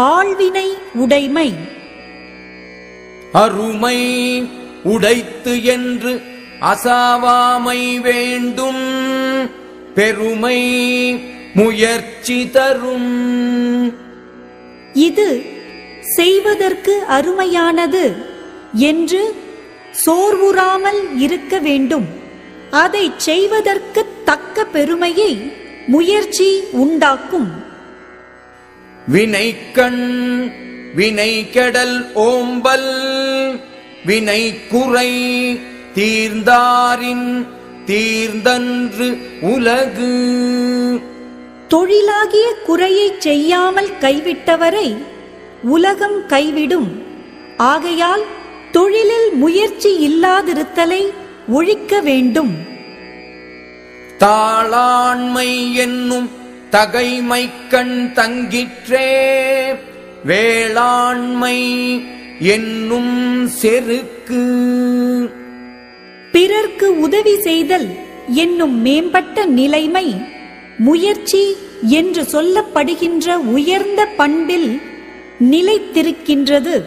ஆழ்வினை உடைமை. அருமை உடைத்து என்று அசாவாமை வேண்டும், பெருமை முயற்சி தரும். இது செய்வதற்கு அருமையானது என்று சோர்வுறாமல் இருக்க வேண்டும். அதை செய்வதற்கு தக்க பெருமையை முயற்சி உண்டாக்கும். வினைக்கண் வினை கெடல் ஓம்பல், வினை குறை தீர்ந்தாரின் தீர்ந்தன்று உலகு. தொழிலாகிய குறையை செய்யாமல் கைவிட்டவரை உலகம் கைவிடும். ஆகையால் தொழிலில் முயற்சி இல்லாதிருத்தலை ஒழிக்க வேண்டும். தாளாண்மை என்னும் தகைமைக்கண் தங்கிற்றே, வேளாண்மை என்னும் செருக்கு. பிறர்க்கு உதவி செய்தல் என்னும் மேம்பட்ட நிலைமை முயற்சி என்று சொல்லப்படுகின்ற உயர்ந்த பண்பில் நிலைத்திருக்கின்றது.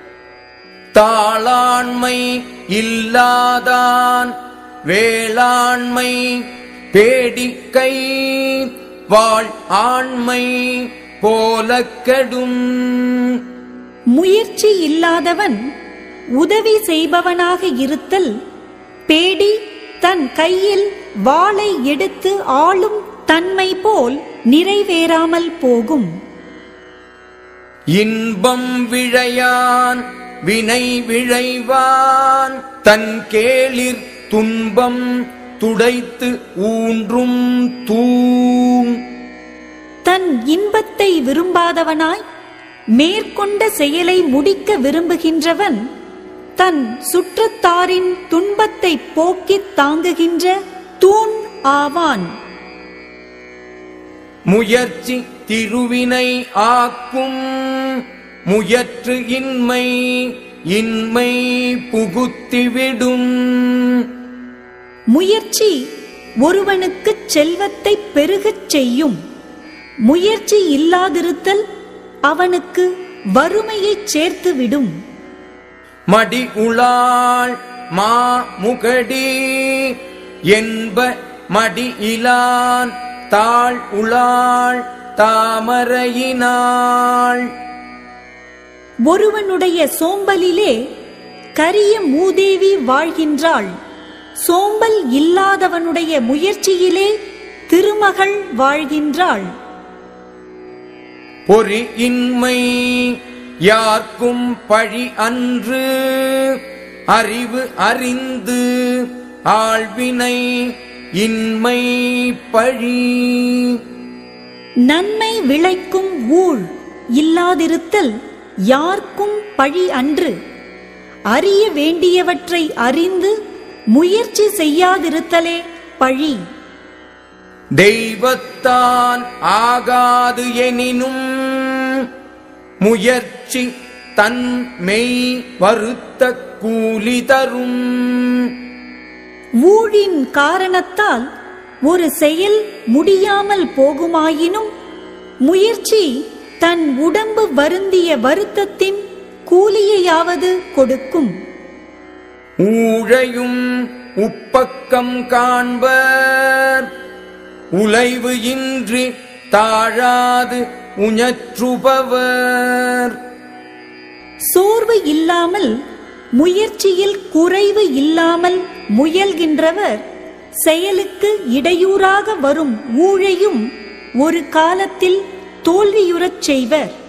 தாளாண்மை இல்லாதான் வேளாண்மை பேடிக்கை, வாழ் ஆண்மை போல கெடும். முயற்சி இல்லாதவன் உதவி செய்பவனாக இருத்தல் பேடி தன் கையில் வாளை எடுத்து ஆளும் தன்மை போல் நிறைவேறாமல் போகும். இன்பம் விழையான் வினை விழைவான், தன் கேளிர் துன்பம் துடைத்து ஊன்றும் தூங். தன் இன்பத்தை விரும்பாதவனாய் மேற்கொண்ட செயலை முடிக்க விரும்புகின்றவன் தன் சுற்றத்தாரின் துன்பத்தை போக்கித் தாங்குகின்ற தூண் ஆவான். முயற்சி திருவினை ஆக்கும், முயற்று இன்மை இன்மை புகுத்திவிடும். முயற்சி ஒருவனுக்கு செல்வத்தை பெருகச் செய்யும். முயற்சி இல்லாதிருத்தல் அவனுக்கு வறுமையைச் சேர்த்துவிடும். மடி உளாள் மா முகடி என்ப மடி இலான், தாழ் உளாள் தாமரையினாள். ஒருவனுடைய சோம்பலிலே கரிய மூதேவி வாழ்கின்றாள். சோம்பல் இல்லாதவனுடைய முயற்சியிலே திருமகள் வாழ்கின்றாள். பொறி இன்மை யார்க்கும் பழி அன்று, அறிவு அறிந்து ஆழ்வினை இன்மை பழி. நன்மை விளைக்கும் ஊழ் இல்லாதிருத்தல் யார்க்கும் பழி அன்று. அறிய வேண்டியவற்றை அறிந்து முயற்சி செய்யாதிருத்தலே பழி. தெய்வத்தான் ஆகாது எனினும், முயற்சி தன் மெய் வருத்த கூலி தரும். ஊழின் காரணத்தால் ஒரு செயல் முடியாமல் போகுமாயினும் முயற்சி தன் உடம்பு வருந்திய வருத்தத்தின் கூலியையாவது கொடுக்கும். ஊழையும் உப்பக்கம் காண்பர், உலைவு இன்றி தாழாது உஞற்றுபவர். சோர்வு இல்லாமல் முயற்சியில் குறைவு இல்லாமல் முயல்கின்றவர் செயலுக்கு இடையூறாக வரும் ஊழையும் ஒரு காலத்தில் தோல்வியுறச் செய்வர்.